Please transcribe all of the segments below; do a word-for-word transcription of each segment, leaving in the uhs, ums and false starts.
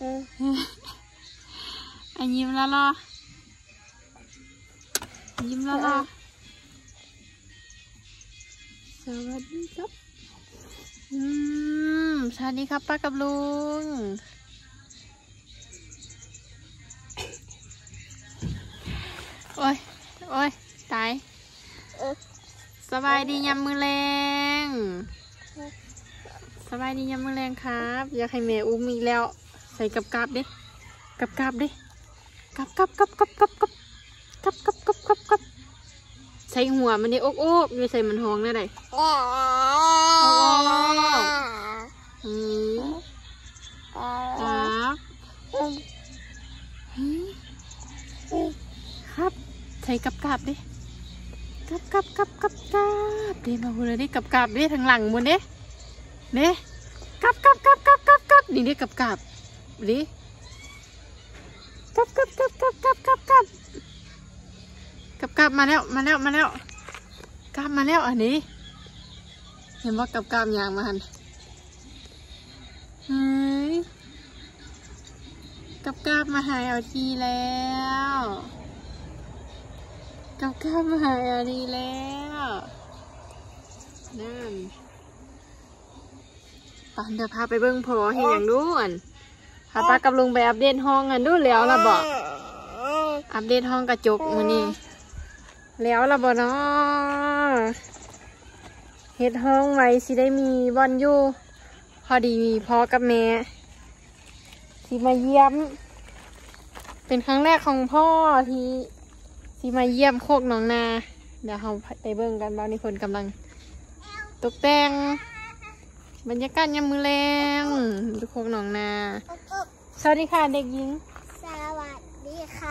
อันยิ้มแล้วรอยิ้มแล้วรอสวัสดีครับอืมสวัสดีครับป้ากับลุงโอ้ยโอ้ยตายสบายดียามมือแรงสบายดียามมือแรงครับอยากให้แม่อุ้มอีกแล้วใส่กับกาบดิกับกาบดิกับกับกับกับกับกับกับกับกับกับกับใส่หัวมันดิโอ๊กโอ๊กไม่ใส่มันห้องได้ไหนโอ๊กอืมครับครับใส่กับกาบดิกับกับกับกับกับเดี๋ยวมาพูดเลยดิกับกับดิทางหลังบนดิเนี่ยกับกับกับกับกับกับนี่ดิกับกับดิกับกับกับกับกับกับกับกับกับมาแล้วมาแล้วมาแล้วกับมาแล้วอันนี้เห็นว่ากับกับยางมาหันเฮ้ยกับกับมาหายเอาทีแล้วกับกับมาหายเอาทีแล้วนั่นปันเดี๋ยวพาไปเบิ้งพอเห็นอย่างนู้นพาป้ากับลุงไปอัปเดตห้องกันดูแล้วละบอกอัปเดตห้องกระจกมือนี่แล้วละบอกเนาะเฮ็ดห้องไว้สิได้มีบอลอยู่พอดีมีพ่อกับแม่ที่มาเยี่ยมเป็นครั้งแรกของพ่อที่ที่มาเยี่ยมโคกหนองนาเดี๋ยวเราไปเบิ้งกันบ้านนี้คนกำลังตกแต่งบรรยากาศยามมื้อแลงทุกคนหนองนาสวัสดีค่ะเด็กหญิงสวัสดีค่ะ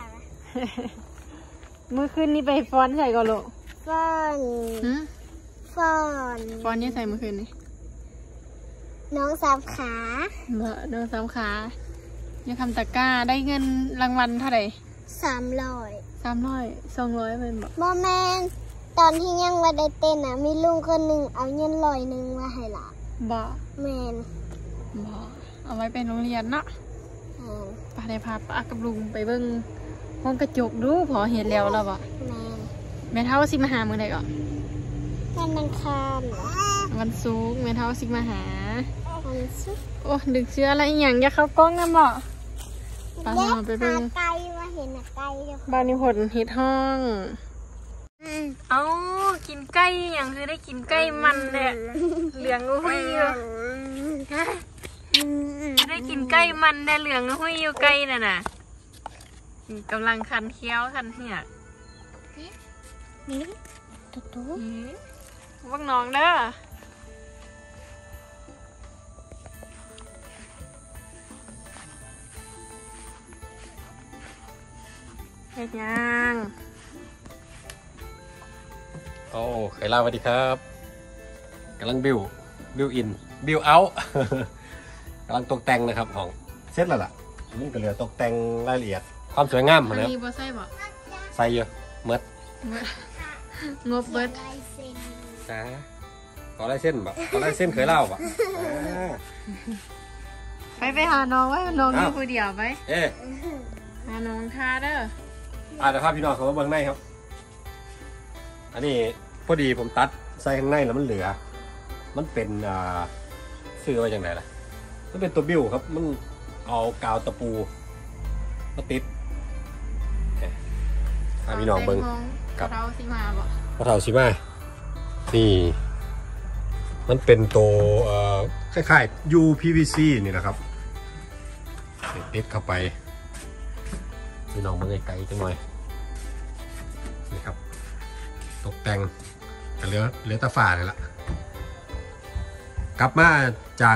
เมื่อคืนนี้ไปฟ้อนใส่ก่อนลูกฟ้อนฟ้อนฟ้อนนี่ใส่เมื่อคืนนี้น้องสามขาเบอน้องสามขายังทำตะกร้าได้เงินรางวัลเท่าไหร่สามร้อยสามร้อยสองร้อยเป็นบอกโมเมนต์ตอนที่ยังว่าได้เต้นอ่ะมีลุงคนหนึ่งเอาเงินลอยหนึ่งมาให้ละบ่แมนบ่เอาไว้เป็นโรงเรียนเนาะป้าได้พาป้ากับลุงไปเบิ้งห้องกระจกดูพอเห็นแล้วแล้วบ่แมนแม่เท่าสิมาหาเมื่อไหร่ก่อนวันอังคารวันศุกร์แม่เท่าสิมาหาวันศุกร์โอ้ดึกเชื้ออะไรอย่างอย่าเข้ากล้องนะบ่ป้าเราไปเบิ้งไกลว่าเห็นอะไกลบ้านนี้ผลเห็ดห้องเอากินไก่อย่างคือได้กินไก่มันเนี่ยเหลืองหุ้ยอยู่ได้กินไก่มันได้เหลืองหุ้ยอยู่ไก่น่ะน่ะกำลังคันเคี้ยวคันเหี้ยนี่ตุ๊ตุ๊วังน้องเด้อเฮ็ดยังโอ้เคยเล่าสวัสดีครับกำลังบิวบิวอินบิวเอากำลังตกแต่งนะครับของเสร็จแล้วล่ะมันก็เหลือตกแต่งรายละเอียดความสวยงามนะครับมีบ่ใส่บ่ใส่เยอะเมิดงบเบิดนะขอลายเส้นบ่ขอลายเส้นเคยเล่าบ่ไปไปหาน้องไว้น้องอยู่คนเดียวไปเอ๊หาน้องท่าเด้ออ่าเดี๋ยวพาพี่น้องเขามาเบิ่งในครับอันนี้พอดีผมตัดใส่ข้างในแล้วมันเหลือมันเป็นอ่าซื้อไว้อย่างไรล่ะมันเป็นตัวบิ้วครับมันเอากาวตะปูมาติดพาพี่น้องเบิ่งกับเราซิมาบ่กระเทาซิมานี่มันเป็นตัวคล้ายๆ ยู พี วี ซี นี่นะครับติดเข้าไปพี่น้องมาไกลๆจังหน่อยนี่ครับตกแต่งแต่เหลือเหลือตาฝาเลยละกลับมาจาก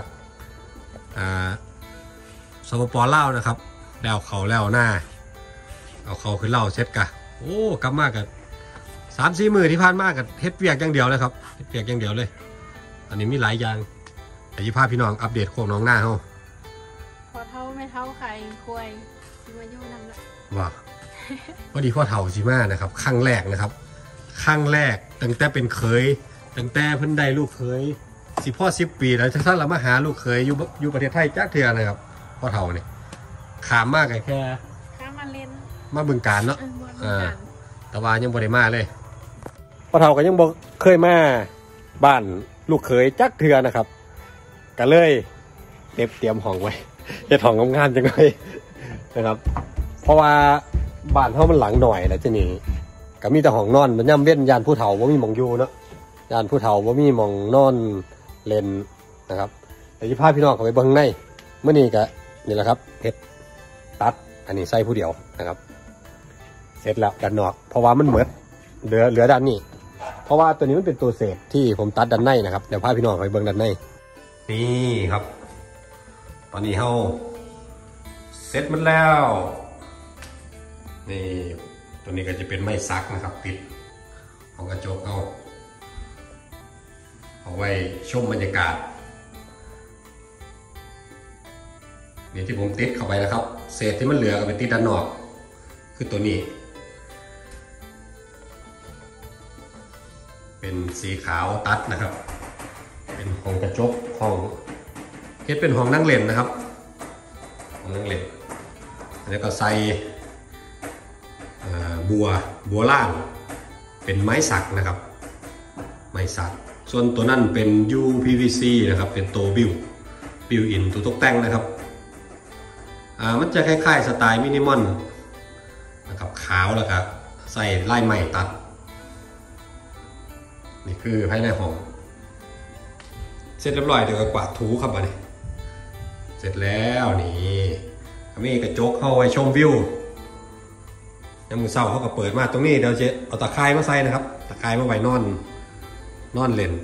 สปป.ลาวนะครับแล้วเขาแล้วหน้าเอาเขาขึ้นเล่าเช็ดกะโอ้กลับมากันสามสี่มือที่ผ่านมากันเฮ็ดเวียกอย่างเดียวเลยครับเฮ็ดเวียกอย่างเดียวเลยอันนี้มีหลายอย่างแต่ยี่ภาพพี่น้องอัปเดตโคกน้องหน้าเขาพอเท่าไม่เท่าใครควยมาอยู่นั่นแหละว่าพอดีพ่อเฒ่าชิมานะครับครั้งแรกนะครับครั้งแรกตั้งแต่เป็นเคยตั้งแต่เพิ่นได้ลูกเคยสิพ่อสิบปีแล้วท่านเรามาหาลูกเคยอยู่อยู่ประเทศไทยจักเทื่อนะครับพ่อเฒ่าเนี่ยขามมากแค่ข้ามาเล่นมาบึงการเนาะเออแต่ว่ายังบ่ได้มาเลยพ่อเฒ่าก็ยังบ่เคยมาบ้านลูกเขยจักเทื่อนะครับก็เลยเตรียมเตรียมห้องไว้เฮ็ดห้องงามๆจังเลยนะครับเพราะว่าบ้านเฮามันหลังหน่อยแล้วทีนี้ก็มีแต่ห้องนอนมันย่ำเว้นยานผู้เฒ่าบ่มีหม่องอยู่เนาะยานผู้เฒ่าบ่มีหม่องนอนเล่นนะครับแต่ที่พาพี่น้องเข้าไปเบิ่งในเมื่อนี้ก็นี่แหละครับเฮ็ดตัดอันนี้ใส่ผู้เดียวนะครับเสร็จแล้วด้านนอกเพราะว่ามันเหมือนเหลือเหลือด้านนี้เพราะว่าตัวนี้มันเป็นตัวเศษที่ผมตัดด้านในนะครับเดี๋ยวพาพี่น้องไปเบิ่งด้านในนี่ครับตอนนี้เฮาเสร็จมันแล้วนี่ตัวนี้ก็จะเป็นไม้ซักนะครับติดของกระจกเอาเอาไว้ชมบรรยากาศนี่ที่ผมติดเข้าไปนะครับเศษที่มันเหลือก็ไปติดด้านนอกคือตัวนี้เป็นสีขาวตัดนะครับเป็นห้องกระจกห้องเฮ็ดเป็นห้องนั่งเล่นนะครับห้องนั่งเล่นแล้วก็ใส่บัวบัวล่างเป็นไม้สักนะครับไม้สักส่วนตัวนั้นเป็น ยู พี วี ซี นะครับเป็นตัวบิวบิวอินตัวตกแต่งนะครับอ่ามันจะคล้ายๆสไตล์มินิมอลนะครับขาวแล้วก็ใส่ลายไม้ตัดนี่คือภายในห้องเสร็จเรียบร้อยเดี๋ยวก็กวาดถูครับอันนี้เสร็จแล้วนี่มีกระจกเข้าไว้ชมวิวยามมื้อเช้าเขาก็เปิดมาตรงนี้เดี๋ยวจะเอาตะไคร้มาใส่นะครับตะไคร้มาไว้นอนนอนเล่น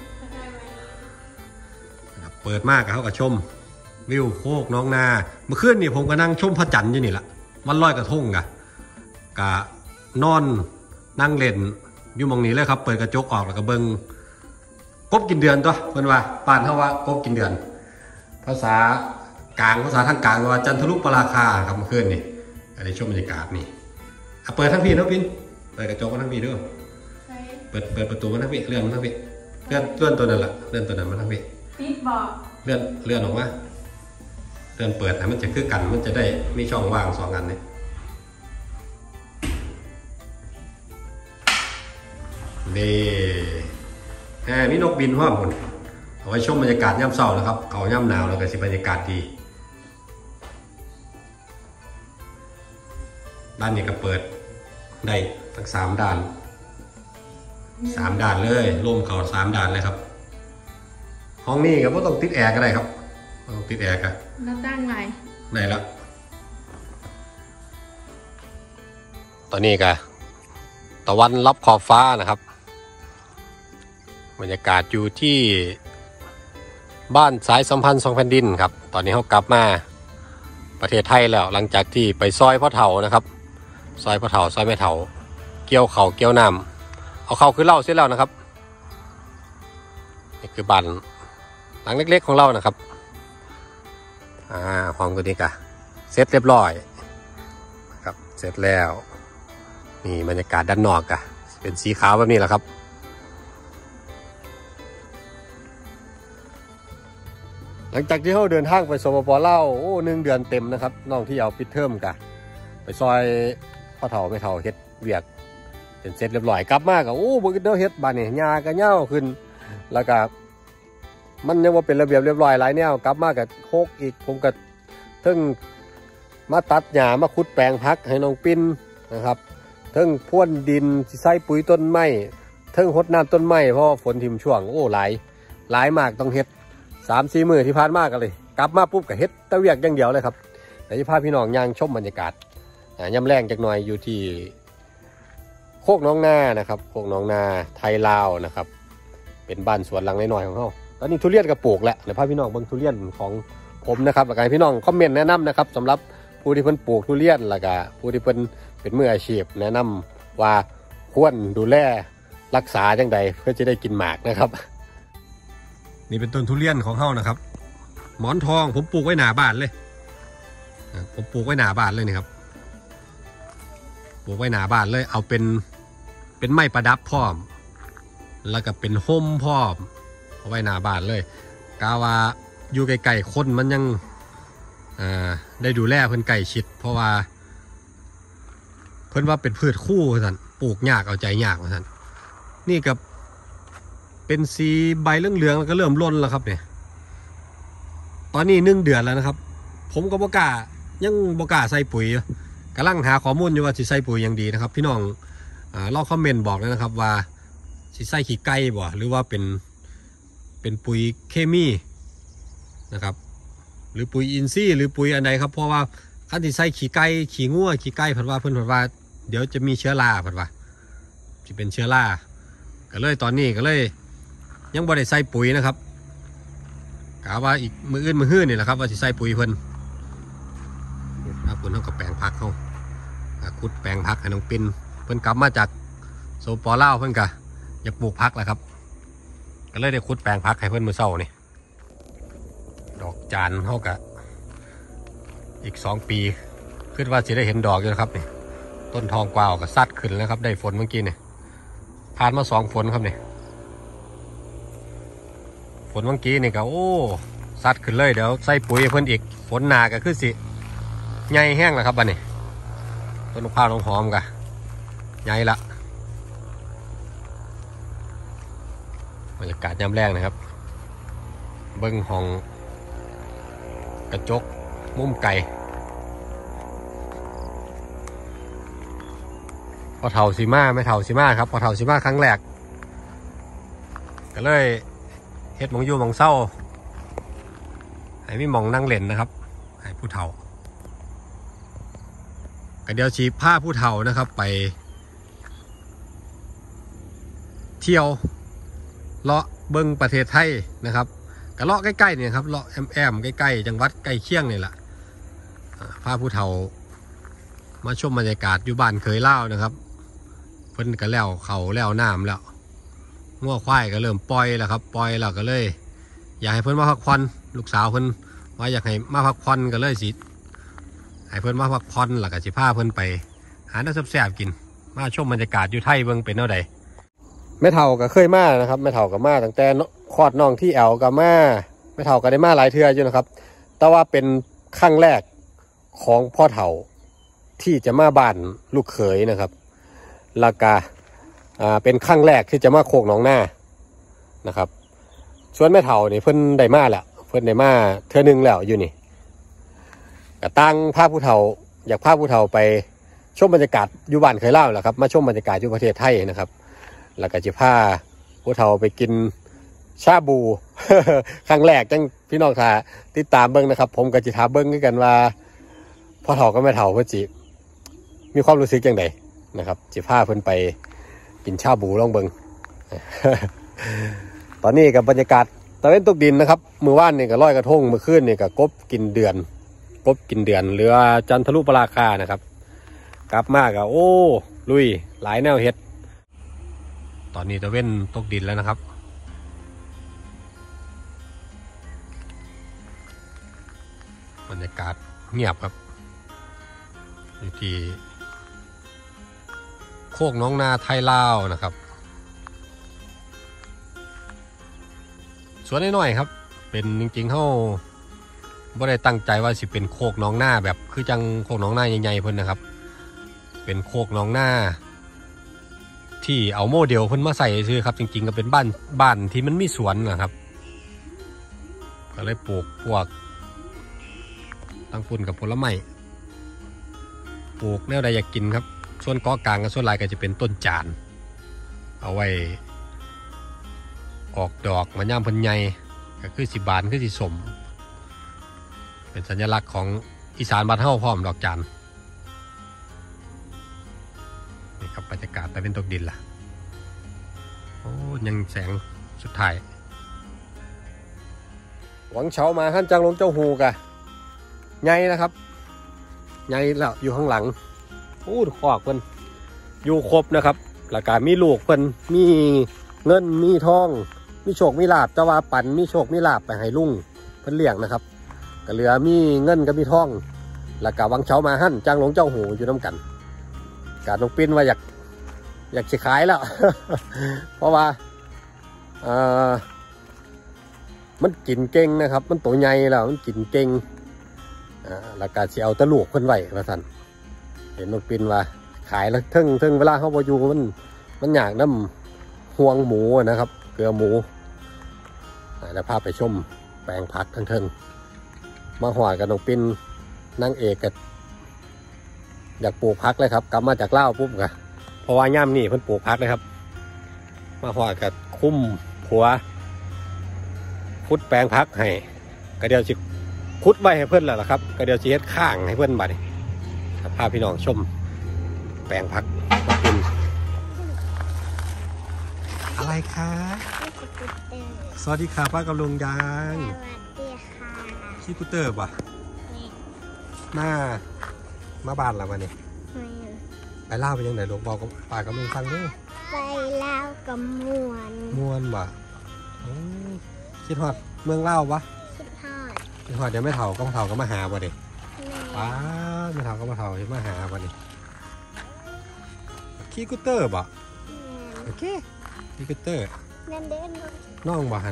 เปิดมากเขาก็ชมวิวโคกน้องนาเมื่อคืนนี่ผมก็นั่งชมพระจันทร์อยู่นี่แหละวันลอยกระทงกะกะนอนนั่งเล่นอยู่มองนี้เลยครับเปิดกระจกออกแล้วก็เบิ้งกบกินเดือนตัวเพิ่นว่าป่านเขาว่ากบกินเดือนภาษากลางภาษาทางกลางว่าจันทรุปราคาครับเมื่อคืนนี่อันนี้ชมบรรยากาศนี่เปิดทั้งพี่นะพินเปิดกระจกมาทั้งพี่ด้วยเปิดเปิดประตูมาทั้งพี่เลื่อนมาทั้งพี่เลื่อนเลื่อนตัวนั้นแหละเลื่อนตัวนั้นมาทั้งพี่ปิดบอกเลื่อนเลื่อนออกมาเลื่อนเปิดนะมันจะคือกันมันจะได้มีช่องว่างสองอันนี่นี่มีนกบินว่าหมดเอาไว้ชมบรรยากาศย่ำเช้านะครับเขาย่ำหนาวแล้วก็สิบรรยากาศดีด้านนี้ก็เปิดได้ทั้งสามด้านสามด้านเลยร่มเขาสามด้านเลยครับห้องนี้ก็ไม่ต้องติดแอร์ก็ได้ครับไม่ต้องติดแอร์กันแล้วตั้งไว้ได้แล้วตอนนี้ก็ตะวันรับขอบฟ้านะครับบรรยากาศอยู่ที่บ้านสายสัมพันธ์สองแผ่นดินครับตอนนี้เขากลับมาประเทศไทยแล้วหลังจากที่ไปซอยพ่อเฒ่านะครับซอยพ่อเฒ่าซอยแม่เฒ่าเกี่ยวเข่าเกี่ยวน้ำเอาเข่าคือเล่าเสร็จแล้วนะครับนี่คือบ้านหลังเล็กๆของเรานะครับอ่าความตัวนี้กะเสร็จเรียบร้อยครับเสร็จแล้วนี่บรรยากาศด้านนอกกะเป็นสีขาวแบบนี้แหละครับหลังจากที่เขาเดินทางไปสปป.ลาวโอ้หนึ่งเดือนเต็มนะครับน้องที่เอาปิดเทอมกะไปซอยพ่อเฒ่าแม่เฒ่าเฮ็ดเวียกเป็นเสร็จเรียบร้อยกลับมาก็โอ้บ่ได้เฮ็ดบ้านนี่หญ้าก็เหย้าขึ้นแล้วก็มันยังว่าเป็นระเบียบเรียบร้อยหลายแนวกลับมาก็โคกอีกผมก็เพิ่งมาตัดหญ้ามาขุดแปลงพักให้น้องปิ้นนะครับเพิ่งพ่นดินใส่ปุ๋ยต้นไม้เพิ่งรดน้ำต้นไม้เพราะฝนทิ่มช่วงโอ้หลายหลายมากต้องเฮ็ดสามสี่มื้อที่ผ่านมากันเลยกลับมาปุ๊บก็เฮ็ดตะเวียกอย่างเดียวเลยครับแต่ที่พาพี่น้องย่างชมบรรยากาศย่ำแรงจักหน่อยอยู่ที่โคกน้องนานะครับโคกน้องนาไทยลาวนะครับเป็นบ้านสวนหลังน้อยๆของเขาตอนนี้ทุเรียนก็ปลูกแล้วเดี๋ยวพาพี่น้องเบิ่งทุเรียนของผมนะครับแล้วก็ให้พี่น้องคอมเมนต์แนะนำนะครับสำหรับผู้ที่เพิ่นปลูกทุเรียนแล้วก็ผู้ที่เพิ่นเป็นมืออาชีพแนะนำว่าควรดูแลรักษาจังใดเพื่อจะได้กินหมากนะครับนี่เป็นต้นทุเรียนของเขานะครับหมอนทองผมปลูกไว้หน้าบ้านเลยผมปลูกไว้หน้าบ้านเลยนี่ครับปลูกไว้หน้าบ้านเลยเอาเป็นเป็นไม้ประดับพร้อมแล้วก็เป็นห่มพร้อมเอาไว้หน้าบ้านเลยกาว่าอยู่ไกลๆคนมันยังได้ดูแลเพิ่นใกล้ชิดเพราะว่าเพิ่นว่าเป็นพืชคู่ท่านปลูกยากเอาใจยากท่านนี่กับเป็นสีใบเหลืองๆแล้วก็เริ่มร่นแล้วครับเนี่ยตอนนี้หนึ่งเดือนแล้วนะครับผมก็บ่กล้ายังบ่กล้าใส่ปุ๋ยกำลังหาข้อมูลอยู่ว่าสิใส่ปุ๋ยอย่างดีนะครับพี่น้องลองคอมเมนต์บอกเลยนะครับว่าสิใส่ขี้ไก่บ่หรือว่าเป็นเป็นปุ๋ยเคมีนะครับหรือปุ๋ยอินทรีย์หรือปุ๋ยอันใดครับเพราะว่าขั้นที่ใส่ขี้ไก่ขี้งัวขี้ไก่ผัดว่าเพิ่นผัดว่าเดี๋ยวจะมีเชื้อราผัดว่าจะเป็นเชื้อราก็เลยตอนนี้ก็เลยยังบ่ได้ใส่ปุ๋ยนะครับกะว่าอีกมืออื่นมือหื้อนี่แหละครับว่าจะใส่ปุ๋ยเพิ่นถ้าเพิ่นเขาก็แปลงพักเขาขุดแปลงพักให้น้องปิ่นเพิ่นกลับมาจากโซปอลาวเพิ่นกะอยากปลูกพักแหละครับก็เลยได้ขุดแปลงพักให้เพิ่นมือเศร้านี่ดอกจานเขากะอีกสองปีคิดว่าจะได้เห็นดอกอยู่นะครับนี่ต้นทองกวาวกับซัดขึ้นแล้วครับได้ฝนเมื่อกี้เนี่ยผ่านมาสองฝนครับเนี่ยฝนเมื่อกี้นี่ก็โอ้ซัดขึ้นเลยเดี๋ยวใส่ปุ๋ยเพิ่นอีกฝนหนาก็คือสิใหญ่แห้งแล้วครับบัดนี้ต้นมะพร้าวน้องหอมกะใหญ่ละบรรยากาศยามแรกนะครับเบิ้งห้องกระจกมุมไก่พอเท่าสีมาไม่เท่าสีมาครับพอเท่าสีมาครั้งแรกก็เลยเฮ็ดมองยู่มองเศร้าให้มีมองนั่งเล่นนะครับให้ผู้เฒ่าก็เดี๋ยวชีผ้าผู้เฒ่านะครับไปเที่ยวเลาะเบิ้งประเทศไทยนะครับก็เลาะใกล้ๆเนี่ยครับเลาะแอมๆใกล้ๆจังหวัดใกล้เคียงนี่แหละพาผู้เฒ่ามาชมบรรยากาศอยู่บ้านเคยเล่านะครับเพิ่นก็แล้วเขาแล้วน้ำแล้วงัวควายก็เริ่มปล่อยแล้วครับปล่อยแล้วก็เลยอยากให้เพิ่นมาพักผ่อนลูกสาวเพิ่นว่าอยากให้มาพักผ่อนก็เลยสิให้เพิ่นมาพักผ่อนแล้วก็สิพาเพิ่นไปหาน้ำแซ่บๆกินมาชมบรรยากาศอยู่ไทยเบิ่งเป็นเท่าใดแม่เฒ่าก็เคยมานะครับแม่เฒ่าก็มาตั้งแต่คลอดน้องที่แอลก็มาแม่เฒ่าก็ได้มาหลายเทื่ออยู่นะครับแต่ว่าเป็นครั้งแรกของพ่อเฒ่าที่จะมาบ้านลูกเขยนะครับแล้วก็เป็นครั้งแรกที่จะมาโคกหนองหน้านะครับส่วนแม่เฒ่านี่เพิ่นได้มาแล้วเพิ่นได้มาเทื่อนึงแล้วอยู่นี่ก็ตั้งพาผู้เฒ่าอยากพาผู้เฒ่าไปชมบรรยากาศอยู่บ้านเคยเล่าแหละครับมาชมบรรยากาศอยู่ประเทศไทยนะครับแล้วก็จะพาผู้เฒ่าไปกินชาบู ครั้งแรกจังพี่น้องท่าติดตามเบิ้งนะครับผมกับจิท้าเบิ้งด้วยกันว่าพ่อเฒ่าก็แม่เฒ่าเพื่อจิมีความรู้สึกอย่างไรนะครับจิพาเพิ่นไปกินชาบูลองเบิ้ง ตอนนี้กับบรรยากาศตะเวนตกดินนะครับมือว่านนี่กับลอยกระทงมือขึ้นนี่กับกบกินเดือนกบกินเดือนเรือจันทรุปราคานะครับกลับมากอะโอ้ลุยหลายแนวเฮ็ดตอนนี้ตะเว้นตกดินแล้วนะครับบรรยากาศเงียบครับอยู่ที่โคกน้องนาไทยลาวนะครับสวนน้อยๆครับเป็นจริงๆเขาไม่ได้ตั้งใจว่าสิเป็นโคกน้องหน้าแบบคือจังโคกน้องหน้าใหญ่ๆเพิ่นนะครับเป็นโคกน้องหน้าที่เอาโมเดลเพิ่นมาใส่ซื้อครับจริงๆก็เป็นบ้านบ้านที่มันมีสวนนะครับก็เลยปลูกพวกตั้งปุ่นกับผลไม้ปลูกแนวใดอยากกินครับส่วนกอกลางกับส่วนลายก็จะเป็นต้นจานเอาไว้ออกดอกมันย่ามเพิ่นใหญ่ก็คือสิบานคือสิสมเป็นสัญลักษณ์ของอีสานบ้านเฮาพร้อมดอกจานนี่ครับบรรยากาศตะเวนตกดินล่ะโอ้ยังแสงสุดท้ายหวังเฉามาขั้นจังลงเจ้าหูกะใหญ่นะครับใหญ่แล้วอยู่ข้างหลังโอ้ขอกเพิ่นอยู่ครบนะครับแล้วก็มีลูกเพิ่นมีเงินมีทองมีโชคมีลาบแต่ว่าปันมีโชคมีลาบไปให้ลุงเพิ่นเลี้ยงนะครับก็เหลือมีเงินกับมีทองแล้วก็หวังเฉามาหั่นจังลงเจ้าหูอยู่น้ำกันการน้องปิ้นว่าอยากอยากจะขายแล้ว เพราะว่าเอ่อมันกินเก่งนะครับมันตัวใหญ่แล้วมันกินเก่งอ่าแล้วก็สิเอาตะลูกเพิ่นไว้ว่าซั่นเห็นน้องปินว่าขายแล้วทึ่งทึ่งเวลาเฮาบ่อยู่มันมันอยากน้ำห่วงหมูนะครับเกลือหมูแล้วพาไปชมแปลงผักทั้งทึ่งมาหอดกับน้องปินนางเอกกับอยากปลูกผักเลยครับกลับมาจากเล่าปุ๊บกะเพราะว่าย่ำนี่เพิ่นปลูกผักเลยครับมาหอดกับคุ้มผัวพุดแปลงผักให้ก็เดี๋ยวสิพุดไว้ให้เพื่อนแล้วล่ะครับก็เดี๋ยวสิเฮ็ดข้างให้เพื่อนบัดนี้พาพี่น้องชมแปลงผักน้องปินอะไรคะสวัสดีค่ะป้ากับลุงยังสวัสดีค่ะคีกูเตอร์ป่ะมามาบ้านเรามาเนี่ยไปเล่าไปยังไหนลูกบอกกับป้ากับลุงฟังด้วยไปเล่ากับมวนม่วนป่ะคิดฮอดเมืองเล่าปะคิดฮอดคิดฮอดเดี๋ยวไม่เถ่าก็มาเถ่าก็มาหาป่ะเด็กแม่ป้าไม่เถ่าก็มาเถ่ามาหาป่ะนี่คีกูเตอร์ป่ะโอเคคีกูเตอร์แม่เด่นน้องบ่หัน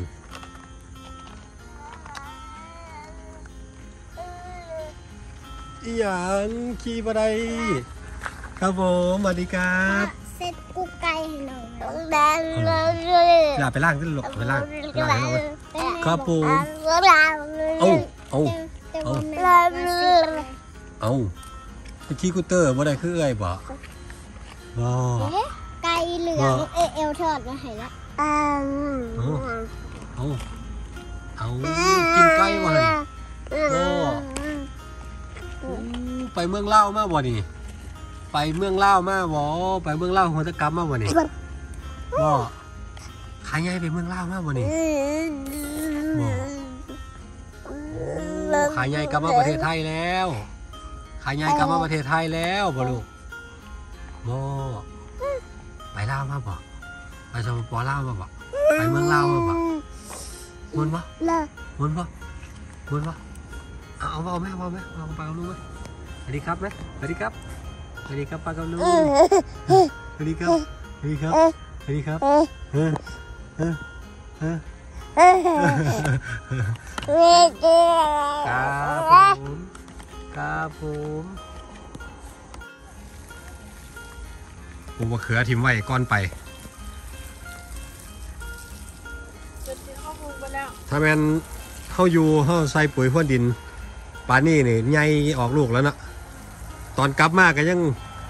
อีหยังขี่บ่ได้ครับผมสวัสดีครับเซ็ตกุ๊กไก่ให้หน่อยแดงเลยอย่าไปล่างขึ้นหลบไปล่างไปล่างให้เราครับผมเอาเอา เอาเอาเอาไปขี่กูเตอร์บ่ได้คือเอ้ยบ่บ่ไก่เหลืองเอเอลทอดมาให้ละเอาเอาเอากินไก่บ่หันโอ้ไปเมืองเล่ามาบ่นี่ไปเมืองเล่ามาบ่ไปเมืองเล่าหัวตะกรรมมาบ่นี่บ่ขายไงไปเมืองเล่ามาบ่นี่บ่ขายไงกลับมาประเทศไทยแล้วขายไงกลับมาประเทศไทยแล้วบ่ลูกบ่ไปเล่ามาบ่ไปสปปลาวมาบ่ไปเมืองเล่ามาบ่ม่วนบ่ม่วนบ่ม่วนบ่เอาเอาเอาไหมเอาไหมเอาไปเอาลูกไหมสวัสดีครับไหมสวัสดีครับสวัสดีครับป้ากับลูกสวัสดีครับสวัสดีครับสวัสดีครับเออเออเออครับผมครับผมผมว่าเขือทิมไว้ก้อนไปถ้าแมนเข้าอยู่เข้าใส่ปุ๋ยพ่นดินปลานี่นี่ใหญ่ออกลูกแล้วนะตอนกลับมาก็ยัง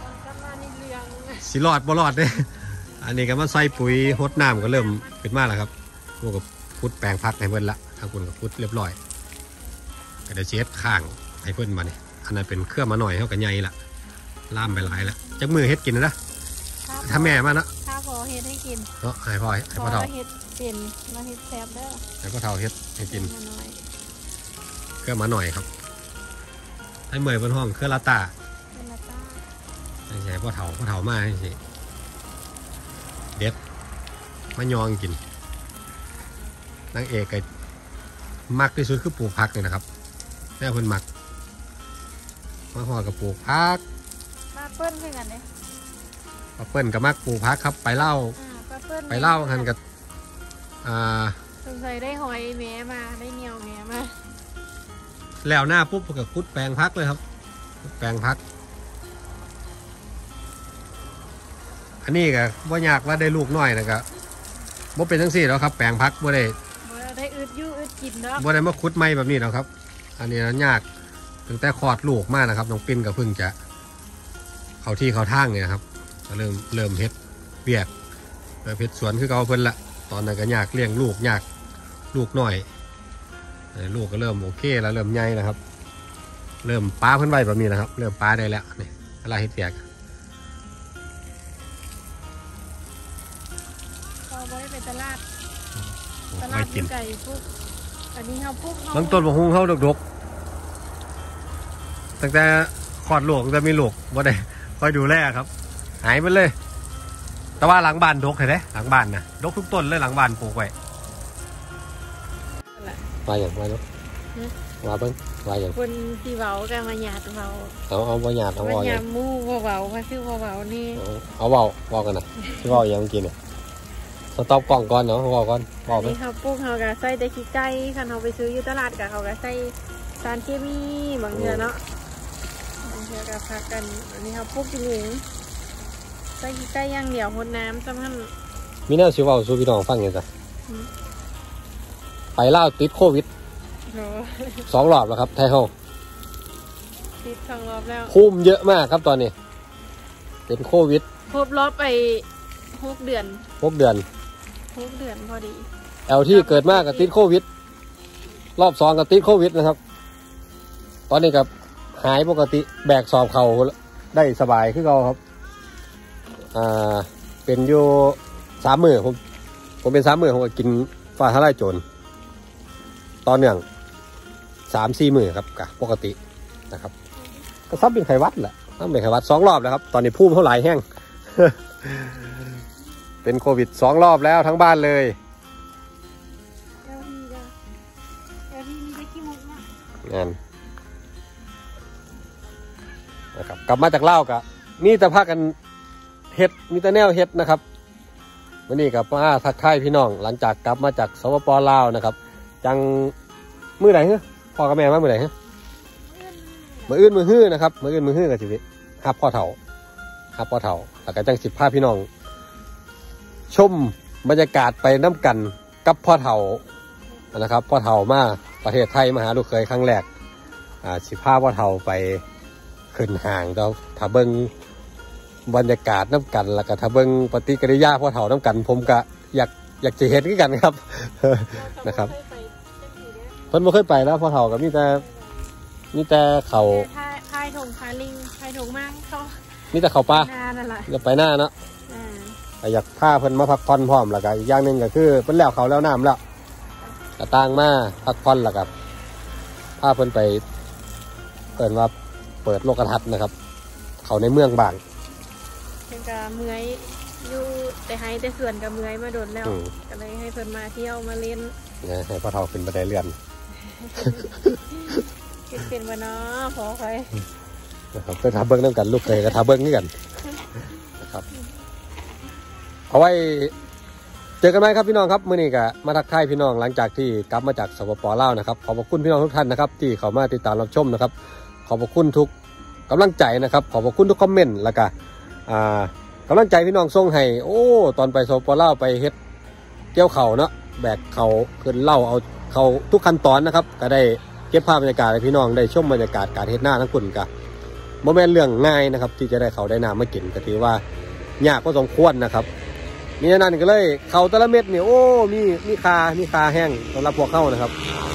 สิรอดบ่รอดเด้อันนี้ก็มาใส่ปุ๋ยหดน้ำก็เริ่มเป็นมากแล้วครับพวกกับพุดแปลงพักให้เพื่อนละทางคุณกับพุดเรียบร้อยก็เดี๋ยวเช็ดข้างให้เพื่อนมาเนี่ยอันนั้นเป็นเครื่องมาหน่อยเท่ากับใหญ่ละล่ามไปหลายละจักมือเฮ็ดกินนะถ้าแม่มานะถ้าพอเฮ็ดให้กินเนาะให้พ่อให้พ่อเฒ่าเฮ็ดเป็นมาเฮ็ดแซ่บเด้อให้พ่อเฒ่าเฮ็ดให้กินมาหน่อยเครื่องมาหน่อยครับให้เมย์บนห้องเครื่องลาตาเป็นละต้าให้ใช่พ่อเฒ่าพ่อเฒ่ามาให้สิเด็ดมายองกินนางเอกไก่มักที่สุดคือปลูกผักเลยนะครับแม่เพิ่นมักมาห่อกับปลูกผักมาเปิ้ลคือกันเด้ป้าเปิ้ลกับมักปลูกผักครับไปเล่าอ่าปลาเปิ้ลไปเล่ากันกับอ่าสงสัยได้หอยแม่มาได้เหนียวแม่มาแล้วหน้าปุ๊บก็คุดแปลงผักเลยครับคุดแปลงผักอันนี้ก็บ่ยากว่าได้ลูกน้อยนะก็บ่เป็นทั้งสี่แล้วครับแปลงผักบ่ได้บ่ได้อึดอยู่อึดกินเนาะบ่ได้มาคุดไม้แบบนี้แล้วครับอันนี้ยากตั้งแต่คลอดลูกมากนะครับน้องปิ้นก็เพิ่งจะเขาที่เขาทางเนี่ยครับก็เริ่มเริ่มเฮ็ดเปียกเริ่มเฮ็ดสวนคือเขาเพิ่นละตอนนั้นก็ยากเลี้ยงลูกยากลูกน้อยลูกก็เริ่มโอเคแล้วเริ่มใหญ่แล้วครับ เริ่มป้าเพิ่นไว้แบบนี้นะครับเริ่มป้าได้แล้วนี่อะไรเฮ็ดเปียกเราบ่ได้ไปตลาดตไว้ลาดกินไก่ปุ๊บอันนี้เฮาปุ๊บบางต้นบางฮุ้งเขาดกๆตั้งแต่คลอดลูกตั้งแต่มีลูกบ่ได้คอยดูแลครับหายไปเลยแต่ว่าหลังบ้านดกเห็นไหมหลังบ้านนะดกทุกต้นเลยหลังบ้านปลูกไว้มาอย่างมาเนาะมาเบิ้งมาอย่างคนที่เว้ากันมาหยาดเว้าเอาเอาบ่หยาดเอามาบ่อหย่ายาง ดหมู่บ่เว้าว่าคือบ่เว้านี่เอาเอาเบาเบากันนะที่เบาอย่างเมื่อกี้เนี่ยสต็อปกล่องก่อนเนาะเบาก่อนเบาอันไปนี้เฮาปลูกเฮาก็ใส่แต่ขี้ไก่คันเฮาไปซื้ออยู่ตลาดก็เขาก็ใส่สารเคมีบางเดือเนาะบางเดือกับพักกันอันนี้เขาปลูกกินเองใส่ใกล้ย่างเดี่ยวหดน้ำจำมันมีแนวสิเว้าสู่พี่น้องฟังไงจ้ะไปลาวติดโควิดโหสองรอบแล้วครับไทยเฮาติดสองรอบแล้วภูมิเยอะมากครับตอนนี้เป็นโควิดครบรอบไปหกเดือนหกเดือนหกเดือนพอดีแอลที่เกิดมากกับติดโควิดรอบสองกับติดโควิดนะครับตอนนี้กับหายปกติแบกสอบเขาได้สบายขึ้นเราครับอ่าเป็นอยู่สามมือผมผมเป็นสามมือผมก็กินฟ้าทลายโจรตอนเนื่องสามสี่มือครับกับปกตินะครับก็ซับเป็นไขวัดแหละซับเป็นไขวัดสองรอบแล้วครับตอนนี้พุ่มเท่าไหร่แห้ง เป็นโควิดสองรอบแล้วทั้งบ้านเลยงานนะครับกลับมาจากเล่ากะมีแต่พากันเฮ็ดมีแต่แนวเฮ็ดนะครับวันนี้กับมาทักทายพี่น้องหลังจากกลับมาจากสปป.ลาวนะครับจังมื้อไหนฮะพ่อกับแม่มามื้อไหนฮะมื้ออื่นมื้อฮื้อนะครับมื้ออื่นมื้อฮื้อกับชีวิตฮับพ่อเฒ่าฮับพ่อเฒ่าแล้วก็จังสิบพาพี่น้องชมบรรยากาศไปน้ำกันกับพ่อเฒ่านะครับพ่อเฒ่ามาประเทศไทยมาหาลูกเคยครั้งแรกอ่าสิพาพ่อเฒ่าไปขึ้นห่างเราถ้าเบิ้งบรรยากาศน้ำกันแล้วก็ถ้าเบิ้งปฏิกิริยาพ่อเฒ่าน้ำกันผมก็อยากอยากจะเห็นกันครับ นะครับเพิ่นไม่เคยไปแล้วพ่อเฒ่าก็มีแต่มีแต่เขาพายถงพายลิงพายถงมากเขามีแต่เขาป่านั่นแหละจะไปหน้าเนาะอยากพาเพิ่นมาพักผ่อนพร้อมแล้วก็อีกอย่างหนึ่งก็คือเพิ่นแล้วเขาแล้วน้ำแล้วกระต่างมาพักผ่อนแล้วกับพาเพิ่นไปเปิดว่าเปิดโลกทัศน์นะครับเขาในเมืองบางเพิ่นก็เมื่อยอยู่แต่ให้แต่ส่วนกับเมื่อยมาโดนแล้วก็เลยให้เพิ่นมาเที่ยวมาเล่นเนี่ยให้พ่อเฒ่าขึ้นบันไดเลื่อนเป็นมาเนาะพอใครนะครับเพื่อทาเบิ้งน้ำกันลูกเคยก็ทาเบิ้งนี่กันนะครับเอาไว้เจอกันไหมครับพี่น้องครับมื้อนี้ก็มาทักทายพี่น้องหลังจากที่กลับมาจากสปป.ลาวนะครับขอบคุณพี่น้องทุกท่านนะครับที่เข้ามาติดตามรับชมนะครับขอบคุณทุกกำลังใจนะครับขอบคุณทุกคอมเมนต์แล้วก็อ่ากำลังใจพี่น้องส่งให้โอ้ตอนไปสปป.ลาวไปเฮ็ดเกี่ยวเข่าเนาะแบกเข่าขึ้นเล่าเอาเข่าทุกขั้นตอนนะครับก็ได้เก็บภาพบรรยากาศให้พี่น้องได้ชมบรรยากาศการเฮ็ดหน้าทั้งคุณกับโมเมนต์เรื่องง่ายนะครับที่จะได้เขาได้น้ำมากินก็ถือว่ายากพอสมควรนะครับมีนั่นก็เลยเขาแต่ละเม็ดเนี่ยโอ้มีมีคามีคาแห้งสำหรับพวกเข้านะครับ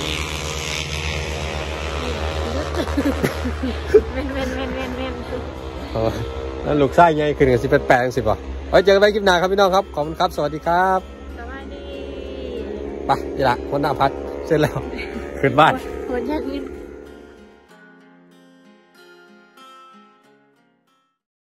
เว้นเว้นเว้นเว้นเว้นนั่นลูกไส้ใหญ่ขึ้นกับสิบแปดแปดสิบป่ะไว้เจอกันใหม่คลิปหน้าครับพี่น้องครับขอบคุณครับสวัสดีครับสวัสดีไปนี่ละคนหน้าพัดเสร็จแล้วขึ้นบ้านคนแยกขึ้น